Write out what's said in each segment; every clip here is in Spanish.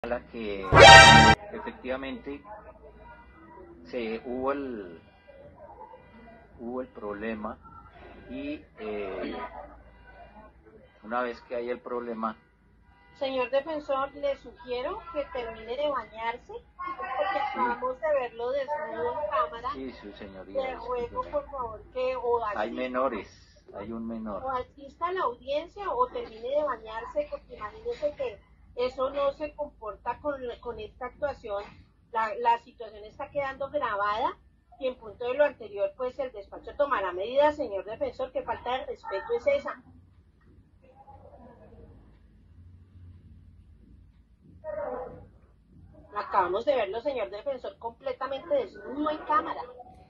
la que efectivamente hubo el problema y una vez que hay el problema. Señor defensor, le sugiero que termine de bañarse, porque acabamos de verlo desnudo en cámara. Sí, su señoría. Le ruego, por favor, que hay menores, hay un menor. O asista a la audiencia o termine de bañarse, porque imagínese que eso no se comporta con esta actuación. La situación está quedando grabada y en punto de lo anterior, pues el despacho tomará medidas, señor defensor. Que falta de respeto es esa. Acabamos de verlo, señor defensor, completamente desnudo en cámara.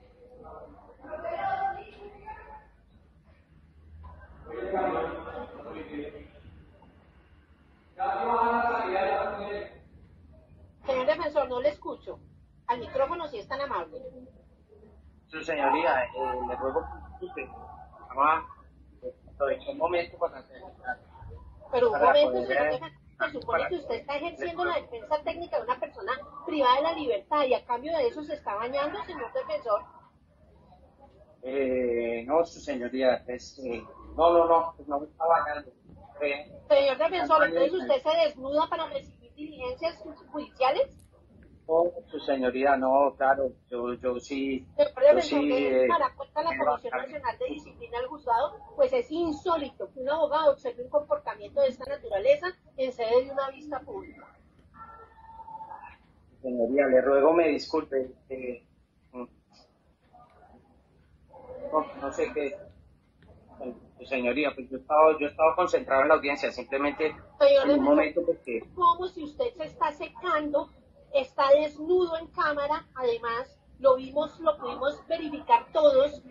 Señor defensor, no le escucho. Al micrófono, si es tan amable. Su señoría, le ruego que aproveche un momento para hacer. Pero un momento, señor defensor, se supone que usted está ejerciendo la defensa técnica de una persona privada de la libertad y a cambio de eso se está bañando, señor defensor. No, su señoría, no me está bañando. Señor defensor, entonces usted se desnuda para recibir diligencias judiciales. No, su señoría, no, claro, yo sí. Señor defensor, para cuenta la Comisión Nacional de Disciplina del Juzgado, pues es insólito que un abogado observe un comportamiento de esta naturaleza en sede de una vista pública. Señoría, le ruego me disculpe. No sé qué. Señoría, pues yo he estado concentrado en la audiencia, simplemente señor en un momento porque... Como si usted se está secando, está desnudo en cámara, además lo pudimos verificar todos,